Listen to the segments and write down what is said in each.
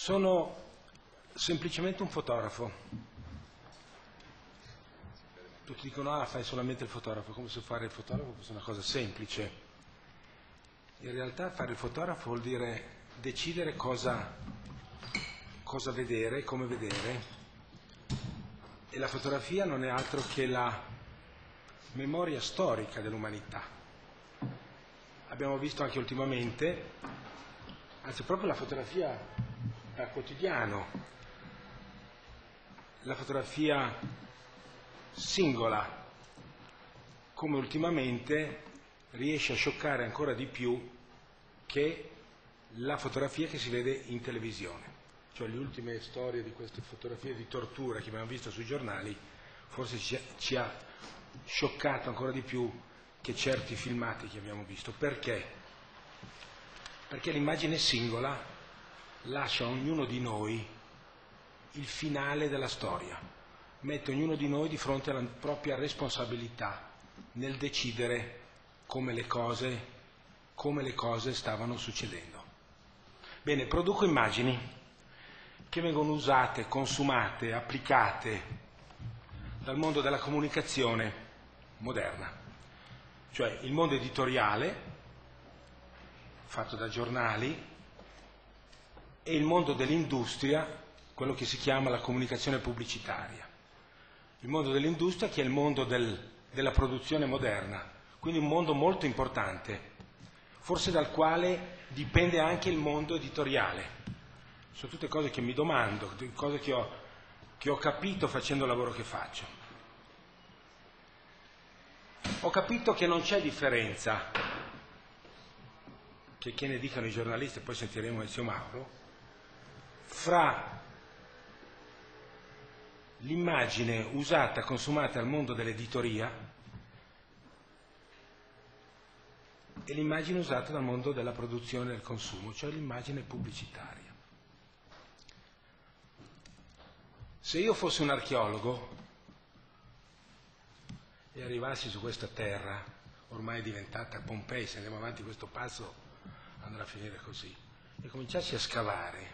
Sono semplicemente un fotografo. Tutti dicono, ah, fai solamente il fotografo, come se fare il fotografo fosse una cosa semplice. In realtà fare il fotografo vuol dire decidere cosa vedere, come vedere, e la fotografia non è altro che la memoria storica dell'umanità. Abbiamo visto anche ultimamente, anzi proprio la fotografia da quotidiano, la fotografia singola, come ultimamente riesce a scioccare ancora di più che la fotografia che si vede in televisione. Cioè le ultime storie di queste fotografie di tortura che abbiamo visto sui giornali forse ci ha scioccato ancora di più che certi filmati che abbiamo visto. Perché? Perché l'immagine singola lascia a ognuno di noi il finale della storia, mette ognuno di noi di fronte alla propria responsabilità nel decidere come le cose stavano succedendo. Bene, produco immagini che vengono usate, consumate, applicate dal mondo della comunicazione moderna, cioè il mondo editoriale, fatto da giornali, e il mondo dell'industria, quello che si chiama la comunicazione pubblicitaria. Il mondo dell'industria che è il mondo della produzione moderna, quindi un mondo molto importante, forse dal quale dipende anche il mondo editoriale. Sono tutte cose che mi domando, cose che ho capito facendo il lavoro che faccio. Ho capito che non c'è differenza, che ne dicano i giornalisti, poi sentiremo il zio Mauro, fra l'immagine usata, consumata al mondo dell'editoria e l'immagine usata dal mondo della produzione e del consumo, cioè l'immagine pubblicitaria. Se io fossi un archeologo e arrivassi su questa terra, ormai diventata Pompei, se andiamo avanti questo passo andrà a finire così, e cominciassi a scavare,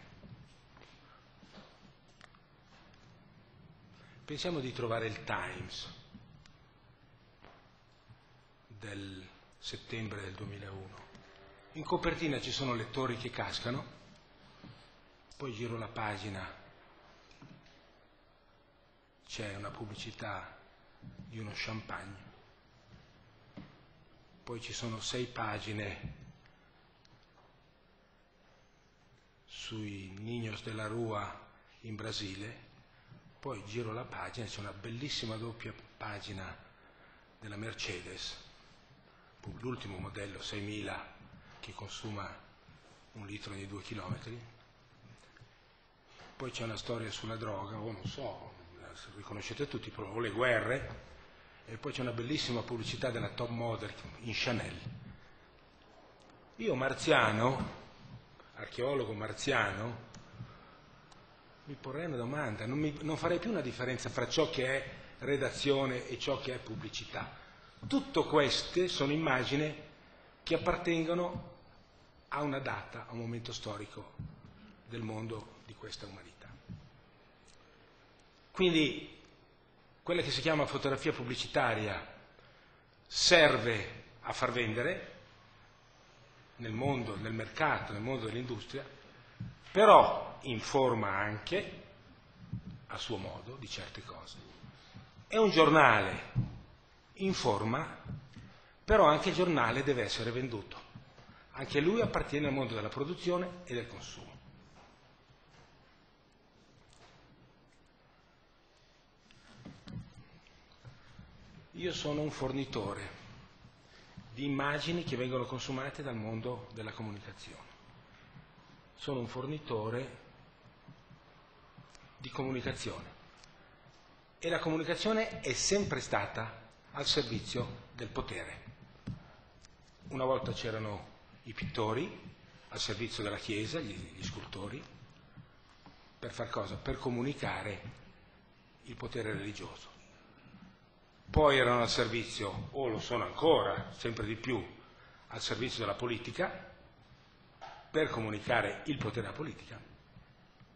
pensiamo di trovare il Times del settembre del 2001. In copertina ci sono le torri che cascano, poi giro la pagina, c'è una pubblicità di uno champagne, poi ci sono 6 pagine sui Niños de la Rua in Brasile, poi giro la pagina, c'è una bellissima doppia pagina della Mercedes, l'ultimo modello 6000 che consuma 1 litro ogni 2 chilometri, poi c'è una storia sulla droga, o non so, riconoscete tutti, o le guerre, e poi c'è una bellissima pubblicità della top model in Chanel. Io marziano, archeologo marziano, mi porrei una domanda, non farei più una differenza fra ciò che è redazione e ciò che è pubblicità. Tutte queste sono immagini che appartengono a una data, a un momento storico del mondo di questa umanità. Quindi quella che si chiama fotografia pubblicitaria serve a far vendere nel mondo, nel mercato, nel mondo dell'industria, però informa anche a suo modo di certe cose. È un giornale, informa, però anche il giornale deve essere venduto. Anche lui appartiene al mondo della produzione e del consumo. Io sono un fornitore di immagini che vengono consumate dal mondo della comunicazione. Sono un fornitore di comunicazione e la comunicazione è sempre stata al servizio del potere. Una volta c'erano i pittori al servizio della Chiesa, gli scultori, per far cosa? Per comunicare il potere religioso. Poi erano al servizio, o lo sono ancora, sempre di più, al servizio della politica, per comunicare il potere della politica.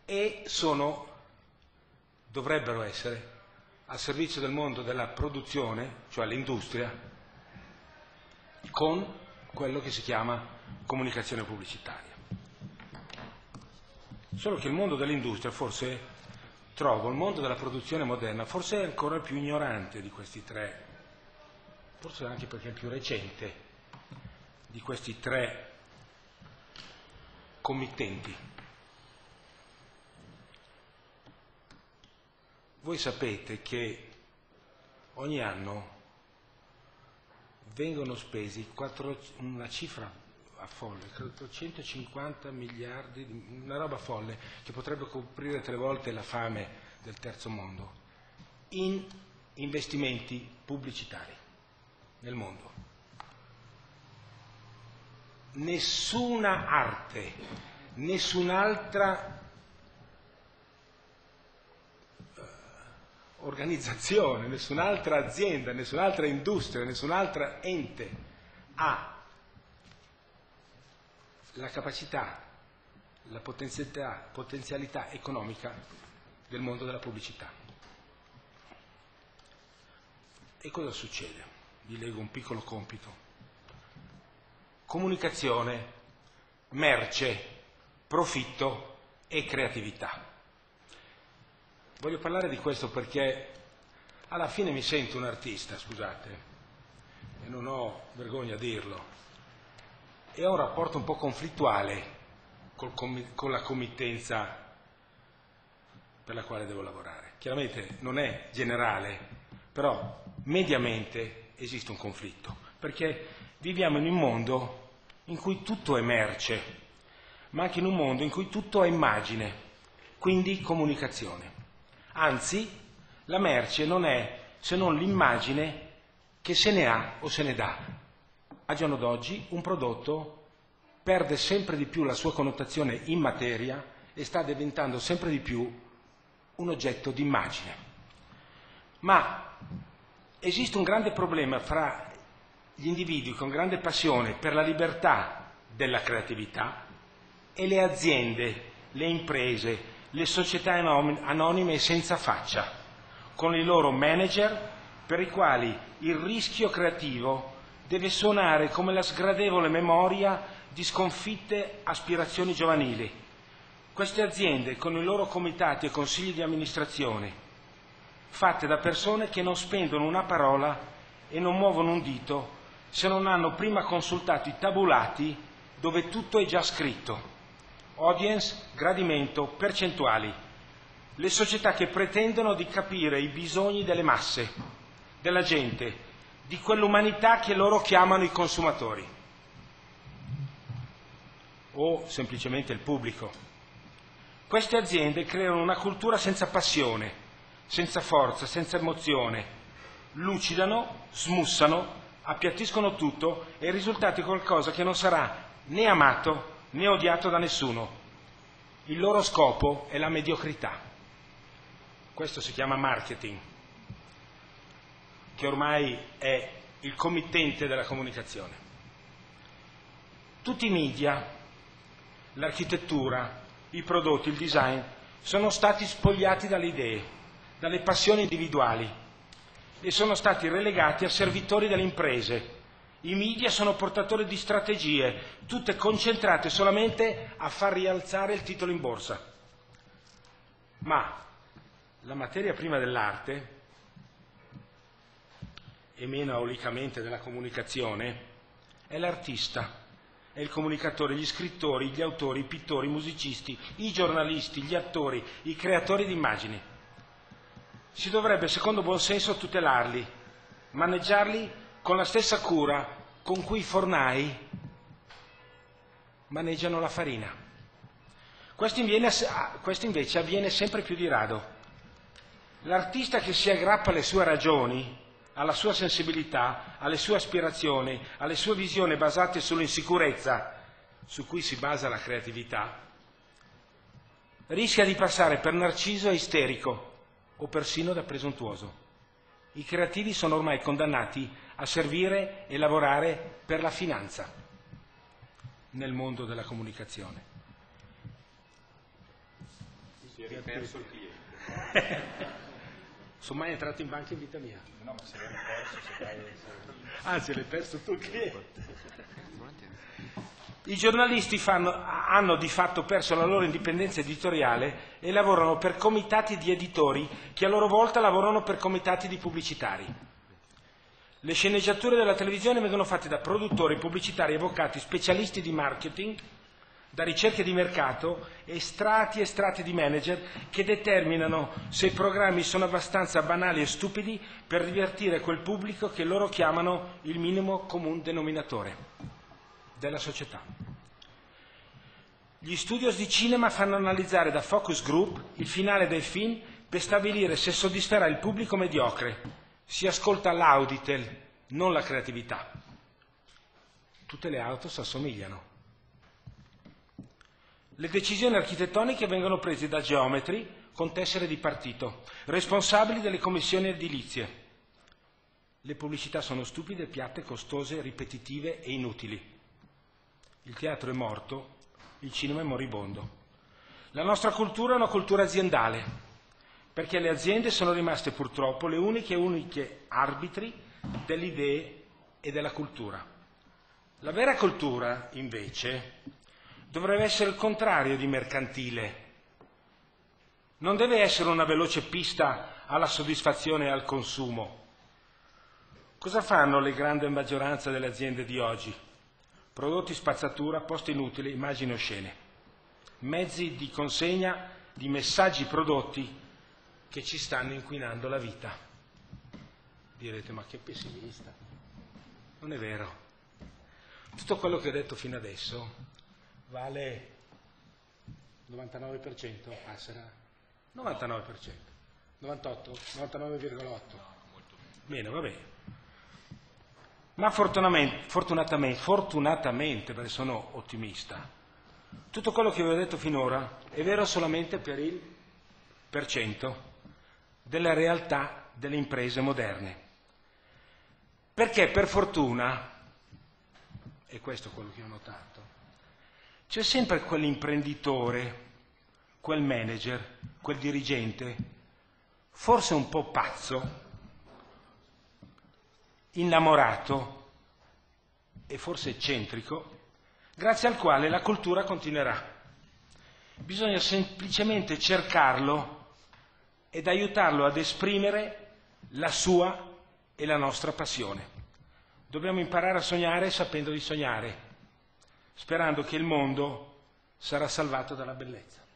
e dovrebbero essere al servizio del mondo della produzione, cioè l'industria, con quello che si chiama comunicazione pubblicitaria. Solo che il mondo dell'industria, forse trovo, il mondo della produzione moderna, forse è ancora più ignorante di questi tre, forse anche perché è più recente, di questi tre committenti. Voi sapete che ogni anno vengono spesi una cifra a folle, 450 miliardi, una roba folle che potrebbe coprire 3 volte la fame del terzo mondo, in investimenti pubblicitari nel mondo. Nessuna arte, nessun'altra organizzazione, nessun'altra azienda, nessun'altra industria, nessun'altra ente ha la capacità, la potenzialità economica del mondo della pubblicità. E cosa succede? Vi leggo un piccolo compito. Comunicazione, merce, profitto e creatività. Voglio parlare di questo perché alla fine mi sento un artista, scusate, e non ho vergogna a dirlo. E ho un rapporto un po' conflittuale con la committenza per la quale devo lavorare. Chiaramente non è generale, però mediamente esiste un conflitto, perché viviamo in un mondo in cui tutto è merce, ma anche in un mondo in cui tutto è immagine, quindi comunicazione. Anzi, la merce non è se non l'immagine che se ne ha o se ne dà. Al giorno d'oggi un prodotto perde sempre di più la sua connotazione in materia e sta diventando sempre di più un oggetto di immagine. Ma esiste un grande problema fra gli individui con grande passione per la libertà della creatività e le aziende, le imprese, le società anonime e senza faccia, con i loro manager per i quali il rischio creativo deve suonare come la sgradevole memoria di sconfitte aspirazioni giovanili. Queste aziende con i loro comitati e consigli di amministrazione, fatte da persone che non spendono una parola e non muovono un dito se non hanno prima consultato i tabulati dove tutto è già scritto. Audience, gradimento, percentuali. Le società che pretendono di capire i bisogni delle masse, della gente, di quell'umanità che loro chiamano i consumatori o semplicemente il pubblico. Queste aziende creano una cultura senza passione, senza forza, senza emozione, lucidano, smussano, appiattiscono tutto e il risultato è qualcosa che non sarà né amato né odiato da nessuno. Il loro scopo è la mediocrità. Questo si chiama marketing, che ormai è il committente della comunicazione. Tutti i media, l'architettura, i prodotti, il design sono stati spogliati dalle idee, dalle passioni individuali e sono stati relegati a servitori delle imprese. I media sono portatori di strategie, tutte concentrate solamente a far rialzare il titolo in borsa. Ma la materia prima dell'arte, e meno aulicamente della comunicazione, è l'artista, è il comunicatore, gli scrittori, gli autori, i pittori, i musicisti, i giornalisti, gli attori, i creatori di immagini. Si dovrebbe, secondo buon senso, tutelarli, maneggiarli con la stessa cura con cui i fornai maneggiano la farina. Questo invece avviene sempre più di rado. L'artista che si aggrappa alle sue ragioni, alla sua sensibilità, alle sue aspirazioni, alle sue visioni basate sull'insicurezza su cui si basa la creatività, rischia di passare per narciso e isterico o persino da presuntuoso. I creativi sono ormai condannati a servire e lavorare per la finanza nel mondo della comunicazione. Si è perso il cliente. Sono mai entrato in banca in vita mia? No, ma se l'hai perso, se fai... Anzi, l'hai perso tu il cliente. I giornalisti hanno di fatto perso la loro indipendenza editoriale e lavorano per comitati di editori che a loro volta lavorano per comitati di pubblicitari. Le sceneggiature della televisione vengono fatte da produttori, pubblicitari, avvocati, specialisti di marketing, da ricerche di mercato e strati di manager che determinano se i programmi sono abbastanza banali e stupidi per divertire quel pubblico che loro chiamano il minimo comune denominatore della società. Gli studios di cinema fanno analizzare da focus group il finale del film per stabilire se soddisferà il pubblico mediocre. Si ascolta l'auditel, non la creatività. Tutte le auto si assomigliano. Le decisioni architettoniche vengono prese da geometri con tessere di partito, responsabili delle commissioni edilizie. Le pubblicità sono stupide, piatte, costose, ripetitive e inutili. Il teatro è morto, il cinema è moribondo. La nostra cultura è una cultura aziendale, perché le aziende sono rimaste purtroppo le uniche arbitri delle idee e della cultura. La vera cultura, invece, dovrebbe essere il contrario di mercantile. Non deve essere una veloce pista alla soddisfazione e al consumo. Cosa fanno le grandi maggioranza delle aziende di oggi? Prodotti spazzatura, poste inutili, immagini oscene. Mezzi di consegna di messaggi prodotti che ci stanno inquinando la vita. Direte, ma che pessimista. Non è vero. Tutto quello che ho detto fino adesso vale 99%, passerà 99%, 98, 99,8. Bene, va bene. Ma fortunatamente, perché sono ottimista, tutto quello che vi ho detto finora è vero solamente per il % della realtà delle imprese moderne. Perché per fortuna, e questo è quello che ho notato, c'è sempre quell'imprenditore, quel manager, quel dirigente, forse un po' pazzo, innamorato e forse eccentrico, grazie al quale la cultura continuerà. Bisogna semplicemente cercarlo ed aiutarlo ad esprimere la sua e la nostra passione. Dobbiamo imparare a sognare sapendo di sognare, sperando che il mondo sarà salvato dalla bellezza.